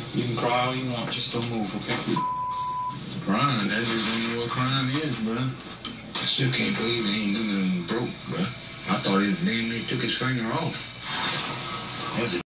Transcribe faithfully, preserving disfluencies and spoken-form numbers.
You can cry all you want, just don't move, okay? Crying, that nigga don't know what crime is, bro. I still can't believe he ain't nothing broke, bro. I thought he damn near took his finger off. That's a